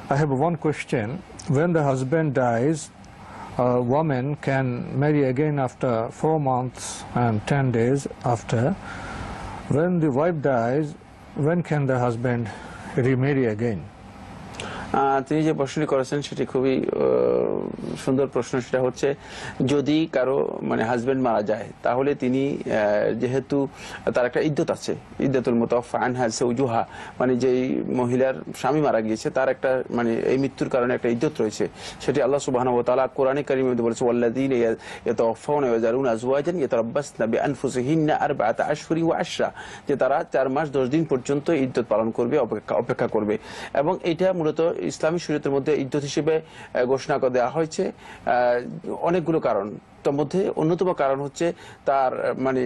I have one question. When the husband dies, a woman can marry again after 4 months and 10 days after. When the wife dies, when can the husband remarry again? তিনি যে প্রশ্নটি করেছেন সেটি খুবই সুন্দর প্রশ্ন। সেটা হচ্ছে, যদি কারো মানে হাজবেন্ড মারা যায়, তাহলে তিনি যেহেতু তার একটা ইদ্যত আছে, ইদ্যতুল মুতাওয়াফা আনহা যাওজুহা, মানে যেই মহিলার স্বামী মারা গিয়েছে তার একটা মানে এই মৃত্যুর কারণে একটা ইদ্যত রয়েছে, সেটি আল্লাহ সুবহানাহু ওয়া তাআলা কোরআনে কারীমে বলেছে, ওয়াল্লাযীনা ইয়াতাওয়াফাউনা ওয়া ইয়াযারুনা আজওয়াজান ইয়াতারাব্বাসনা বিআনফুসিহিন্না আরবাআতা আশহুরি ওয়া আশরা, যে তারা 4 মাস 10 দিন পর্যন্ত ইদ্যত পালন করবে, অপেক্ষা করবে। এবং এটা মূলত ইসলামী শরীয়তের মধ্যে ইদ্যত হিসেবে ঘোষণা করে দেওয়া হয়েছে অনেকগুলো কারণ। তার মধ্যে অন্যতম কারণ হচ্ছে তার মানে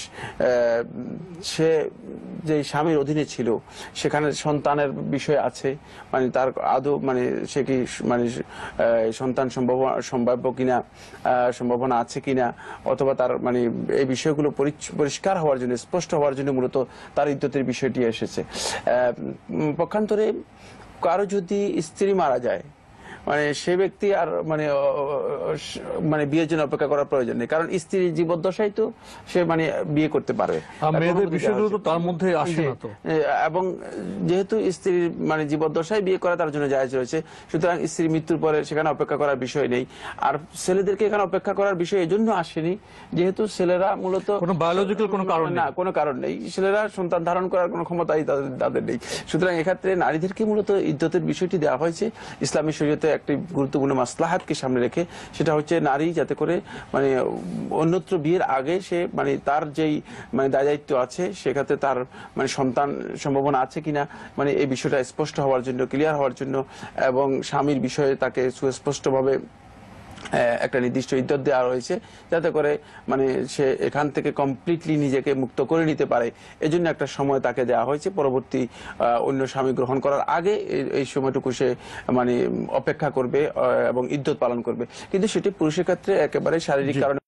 সে যে স্বামীর অধীনে ছিল সেখানে সন্তানের বিষয় আছে, মানে তার আদৌ মানে সে কি মানে সন্তান সম্ভাব্য কিনা, সম্ভাবনা আছে কিনা, অথবা তার মানে এই বিষয়গুলো পরিষ্কার হওয়ার জন্য, স্পষ্ট হওয়ার জন্য মূলত তার ইদ্যতের বিষয়টি এসেছে। পক্ষান্তরে কারো যদি স্ত্রী মারা যায়, মানে সে ব্যক্তি আর মানে বিয়ের জন্য অপেক্ষা করার প্রয়োজন নেই, কারণ স্ত্রী জীবদ্দশায় তো সে মানে বিয়ে করতে পারবে, মেয়েদের বিষয়গুলো তো তার মধ্যে আসে না তো। এবং যেহেতু স্ত্রীর মানে জীবদ্দশায় বিয়ে করা তার জন্য জায়েজ রয়েছে, সুতরাং স্ত্রীর মৃত্যুর পরে সেখানে অপেক্ষা করার বিষয় নেই। আর ছেলেদেরকে এখানে অপেক্ষা করার বিষয় এই জন্য আসেনি, যেহেতু ছেলেরা মূলত কোনো বায়োলজিক্যাল কোনো কারণ না, কোনো কারণ নেই, ছেলেরা সন্তান ধারণ করার কোনো ক্ষমতাই তাদের নেই। সুতরাং এক্ষেত্রে নারীদেরকে মূলত ইদ্যতের বিষয়টি দেওয়া হয়েছে ইসলামী শরীয়তে একটি গুরুত্বপূর্ণ মাসলাহাতকে সামনে রেখে। সেটা হচ্ছে নারী যাতে করে মানে অন্যত্র বিয়ের আগে সে মানে তার যেই মানে দায়িত্ব আছে সেক্ষেত্রে তার মানে সন্তান সম্ভাবনা আছে কিনা, মানে এই বিষয়টা স্পষ্ট হওয়ার জন্য, ক্লিয়ার হওয়ার জন্য, এবং স্বামীর বিষয়ে তাকে সুস্পষ্টভাবে একটা নির্দিষ্ট ইদ্যত দেওয়া রয়েছে, যাতে করে মানে সে এখান থেকে কমপ্লিটলি নিজেকে মুক্ত করে নিতে পারে। এজন্য একটা সময় তাকে দেওয়া হয়েছে, পরবর্তী অন্য স্বামী গ্রহণ করার আগে এই সময়টুকু সে মানে অপেক্ষা করবে এবং ইদ্যত পালন করবে। কিন্তু সেটি পুরুষের ক্ষেত্রে একেবারে শারীরিক কারণে